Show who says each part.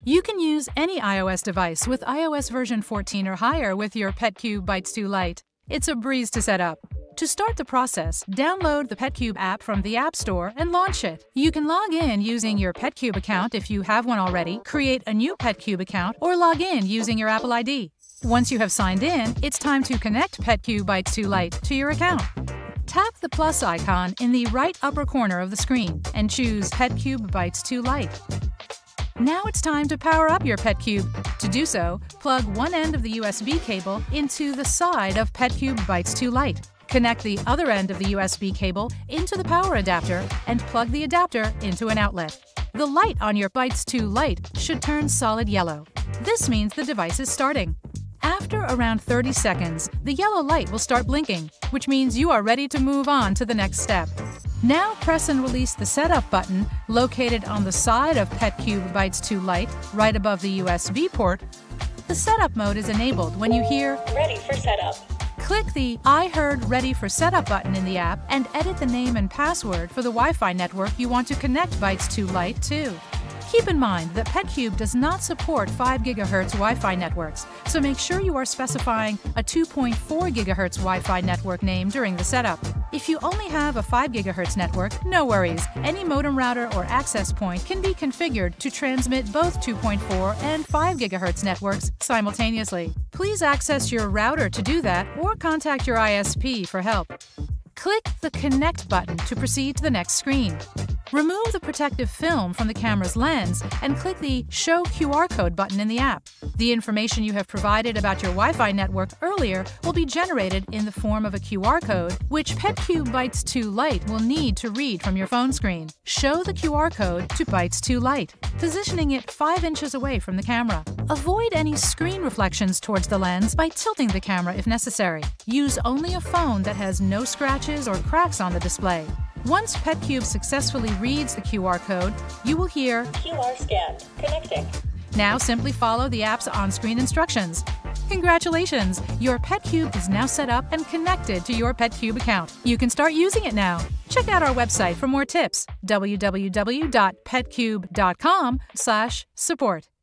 Speaker 1: You can use any iOS device with iOS version 14 or higher with your Petcube Bites 2 Lite. It's a breeze to set up. To start the process, download the Petcube app from the App Store and launch it. You can log in using your Petcube account if you have one already, create a new Petcube account, or log in using your Apple ID. Once you have signed in, it's time to connect Petcube Bites 2 Lite to your account. Tap the plus icon in the right upper corner of the screen and choose Petcube Bites 2 Lite. Now it's time to power up your Petcube. To do so, plug one end of the USB cable into the side of Petcube Bites 2 Lite. Connect the other end of the USB cable into the power adapter and plug the adapter into an outlet. The light on your Bites 2 Lite should turn solid yellow. This means the device is starting. After around 30 seconds, the yellow light will start blinking, which means you are ready to move on to the next step. Now press and release the Setup button located on the side of Petcube Bites 2 Lite, right above the USB port. The Setup mode is enabled when you hear
Speaker 2: "Ready for setup."
Speaker 1: Click the I heard Ready for Setup button in the app and edit the name and password for the Wi-Fi network you want to connect Bites 2 Lite to. Keep in mind that Petcube does not support 5 GHz Wi-Fi networks, so make sure you are specifying a 2.4 GHz Wi-Fi network name during the setup. If you only have a 5 GHz network, no worries. Any modem router or access point can be configured to transmit both 2.4 and 5 GHz networks simultaneously. Please access your router to do that or contact your ISP for help. Click the Connect button to proceed to the next screen. Remove the protective film from the camera's lens and click the Show QR Code button in the app. The information you have provided about your Wi-Fi network earlier will be generated in the form of a QR code, which Petcube Bites 2 Lite will need to read from your phone screen. Show the QR code to Bites 2 Lite, positioning it 5 inches away from the camera. Avoid any screen reflections towards the lens by tilting the camera if necessary. Use only a phone that has no scratches or cracks on the display. Once Petcube successfully reads the QR code, you will hear
Speaker 2: "QR scanned. Connecting."
Speaker 1: Now simply follow the app's on-screen instructions. Congratulations! Your Petcube is now set up and connected to your Petcube account. You can start using it now. Check out our website for more tips: www.petcube.com/support.